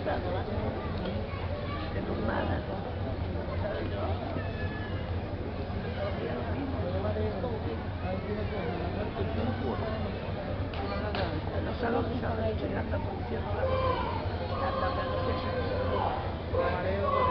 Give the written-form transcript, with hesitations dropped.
pasado en humana, ¿sabes yo? Y a lo mismo, en los salones ahora estoy andando diciendo la cosa, anda, pero no sé si